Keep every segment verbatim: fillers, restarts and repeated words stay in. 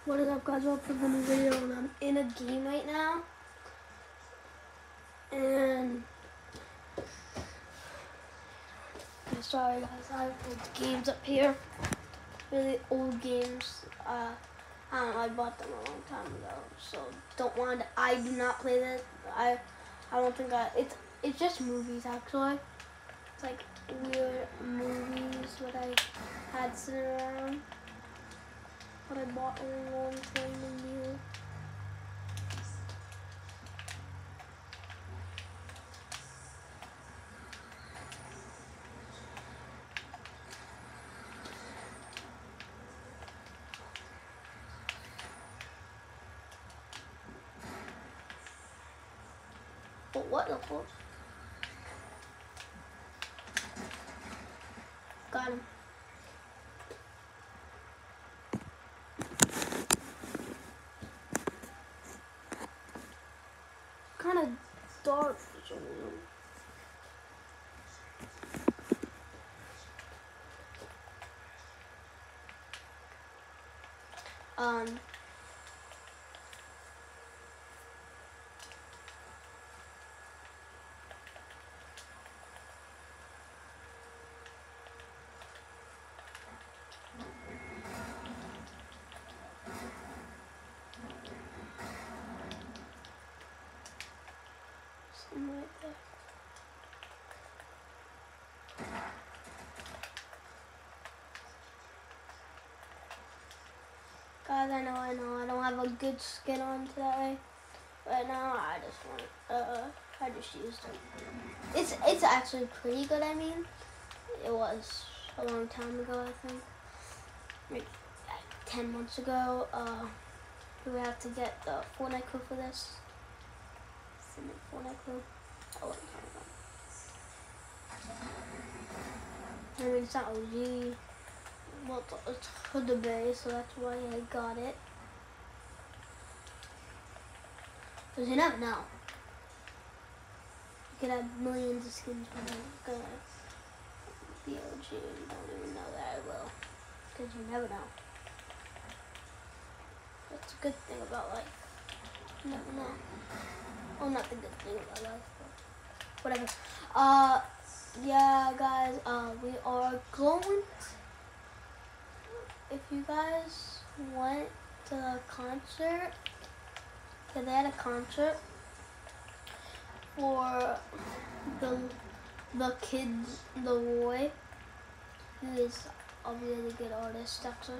What is up, guys? Welcome to the new video, and I'm in a game right now. And I'm sorry, guys, I have old games up here. Really old games. Uh, I don't know, I bought them a long time ago, so don't want. I do not play this. I, I don't think I. It's it's just movies actually. It's like weird movies that I had sitting around. But I bought a long time ago. But what the fuck? Got him. Kind of dark for some reason. Um. Something right there. Guys, I know, I know, I don't have a good skin on today. Right now, I just want, uh, I just used it. It's, it's actually pretty good, I mean. It was a long time ago, I think. Maybe ten months ago. Uh, we have to get the Fortnite code for this. Send it Fortnite code. A long time ago. I mean, it's not O G. Well, it's for the Bay, so that's why I got it. Because you never know. You could have millions of skins, but I'm gonna be O G and you don't even know that I will. Because you never know. That's a good thing about life. You never know. Well, not the good thing about life, but whatever. Uh, yeah, guys, uh, we are going. If you guys went to the concert, because they had a concert for the the kid, the boy, who is a really good artist, actually.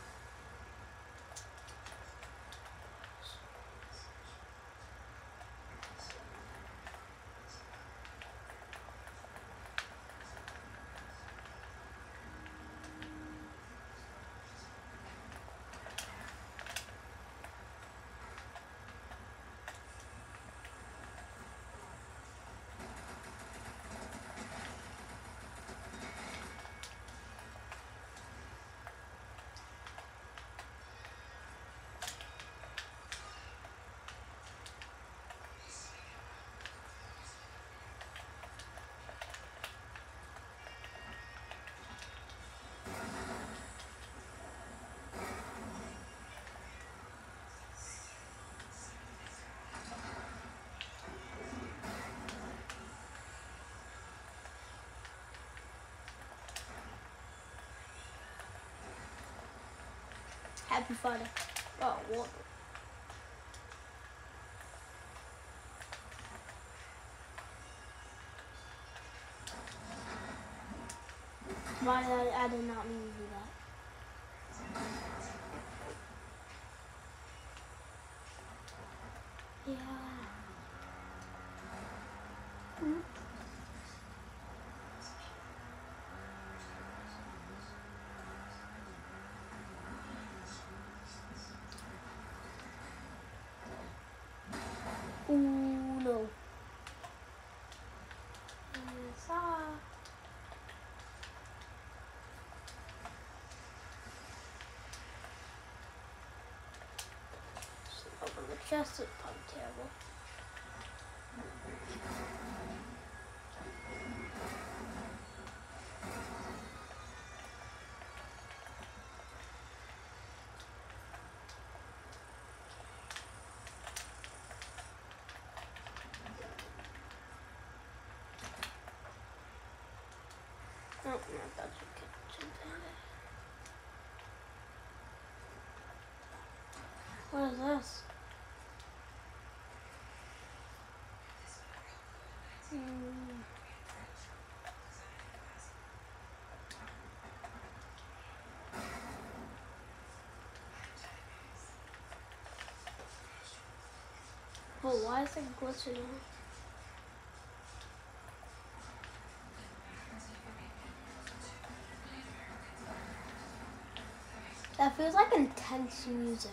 Happy Friday. Oh, what? Why did I, I did not mean to do that. Yeah. Hmm? Ooh, no. Yes, ah. Open the chest, it's probably terrible. know if that's what kitchen thing. What is this? Hmm. Oh, why is it glitching? That feels like intense music.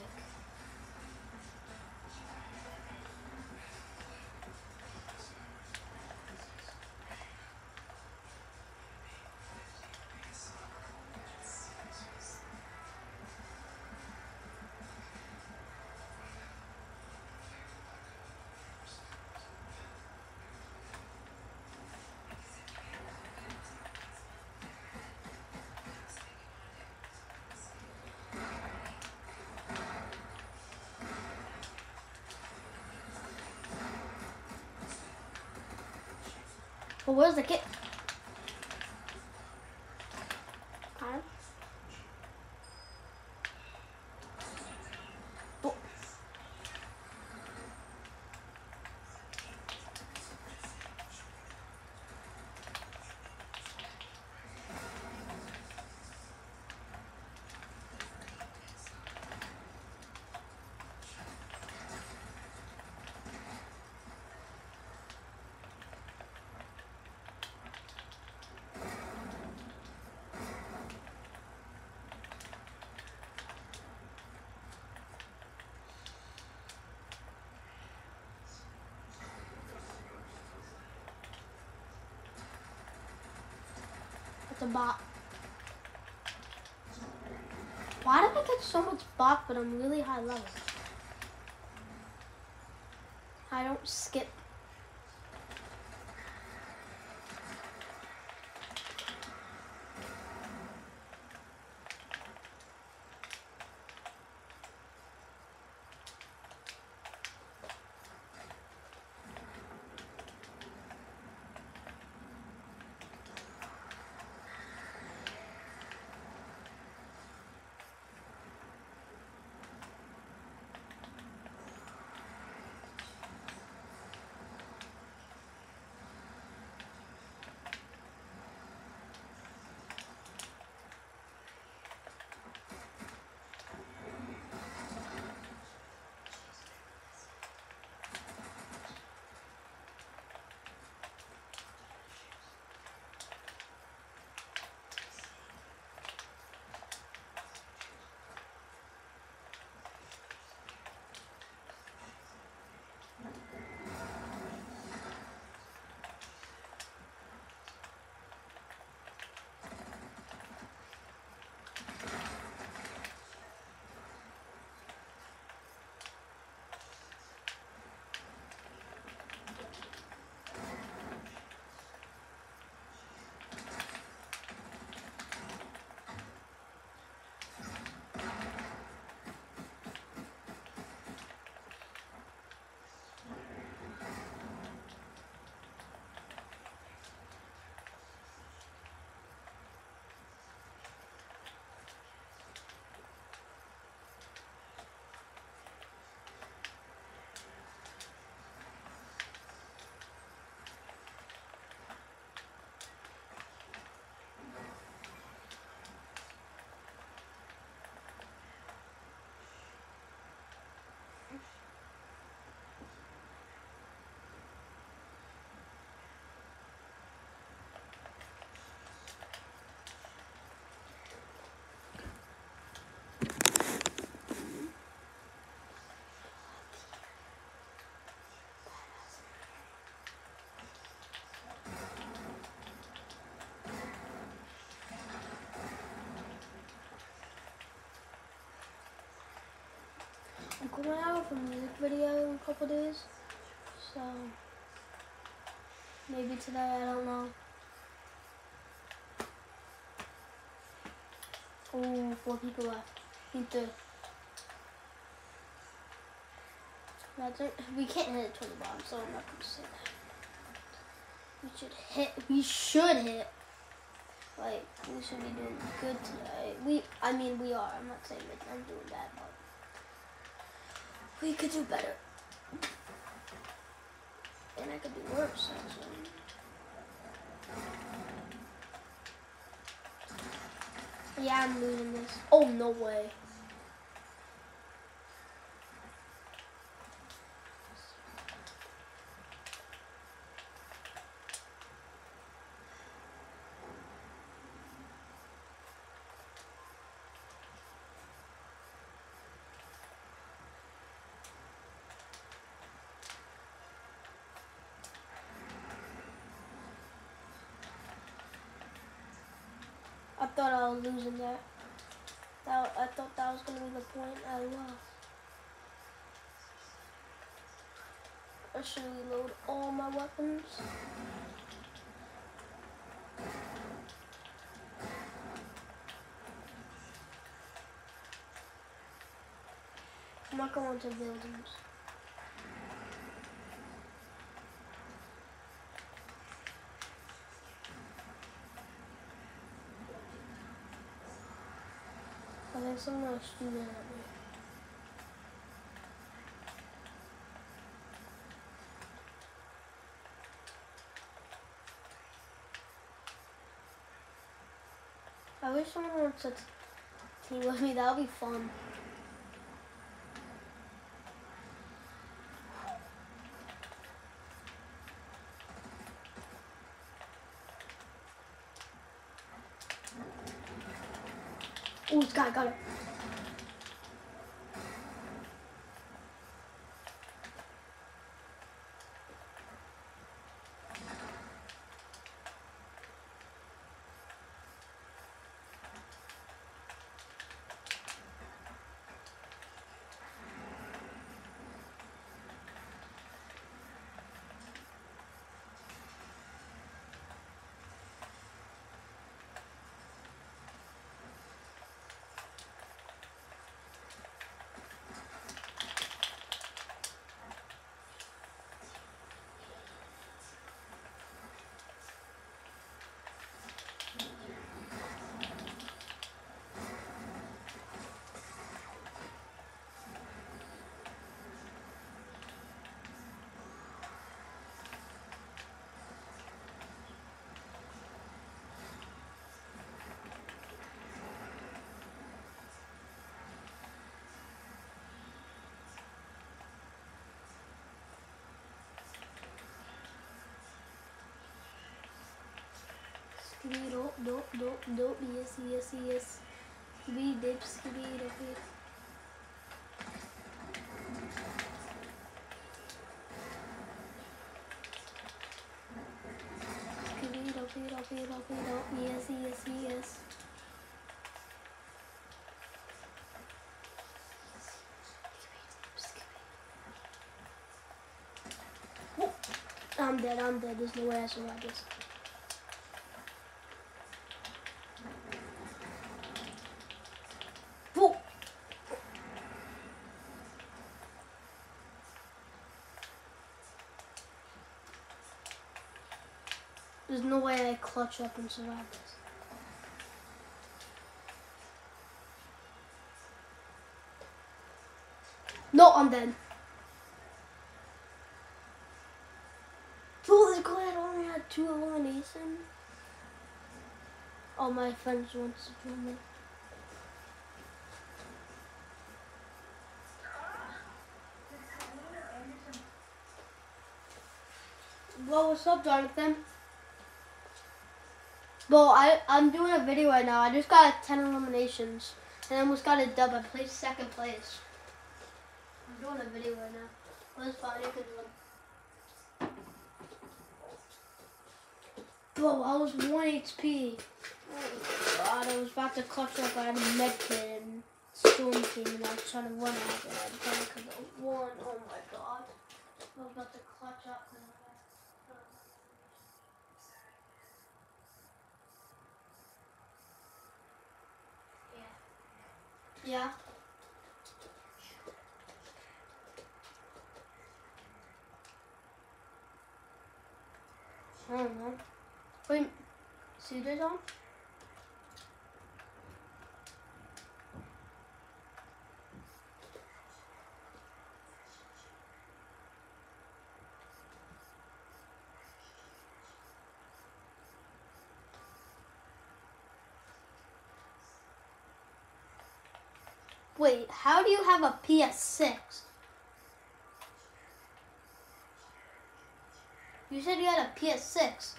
Well, where's the kit? Kind of. Oh. It's a bot. Why did I get so much bot, but I'm really high level? I don't skip. I'm coming out with a music video in a couple days, so maybe today, I don't know. Oh, four people left. Need to. That's it. We can't hit it to the bottom, so I'm not gonna say that. We should hit. We should hit. Like, we should be doing good today. We, I mean, we are. I'm not saying that I'm doing bad, but we could do better. And I could do worse, actually. Yeah, I'm losing this. Oh, no way. I thought I was losing that. that I thought that was going to be the point. I lost. I should reload all my weapons. I'm not going to buildings. I think someone's shooting at me. I wish someone wants to team with me. That would be fun. Oh, this guy got it. Skibidi dope, dope, dope, dope, yes, yes, yes. Skibidi dip, skibidi dope. Skibidi dope, dope, dope, dope, yes, yes, yes. Oh, I'm dead, I'm dead. There's no way I survive this. Oh. There's no way I clutch up and survive this. No, I'm dead. Oh, this guy only had two eliminations. All my friends want to join me. Well, what's up, Jonathan? Well, I, I'm doing a video right now. I just got ten eliminations and I almost got a dub. I placed second place. I'm doing a video right now. Well, it's fine. You can do it. Bro, I was one H P. Oh God, I was about to clutch up. I had a med kit and storm team and I was trying to run out and I tried to go one. Oh my God. I was about to clutch up. Yeah. I don't know. Wait, see this on? Wait, how do you have a P S six? You said you had a P S six.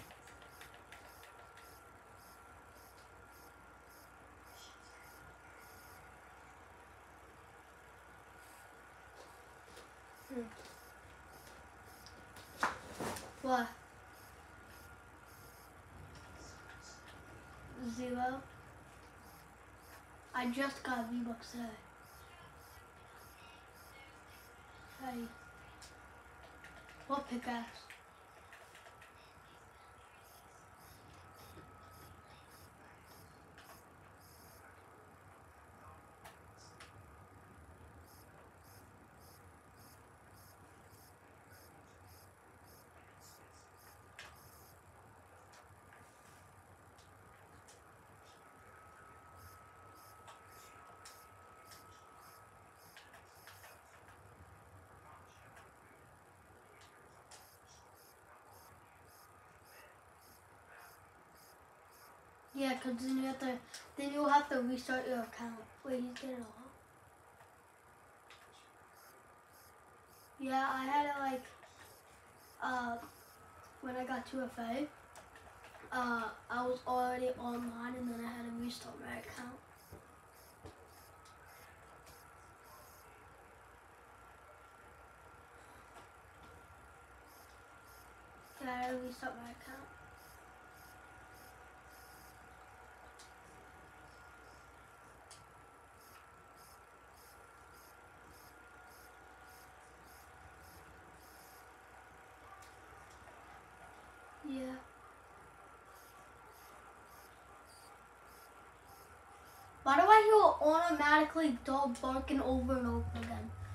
Hmm. What? Zero? I just got V-Bucks today. Hey. What pickaxe? Yeah, cause then you have to, then you'll have to restart your account. Wait, he's getting all. Yeah, I had it like, uh, when I got two F A, uh, I was already online and then I had to restart my account. Yeah, I had to restart my account. Yeah. Why do I hear automatically dog barking over and over again?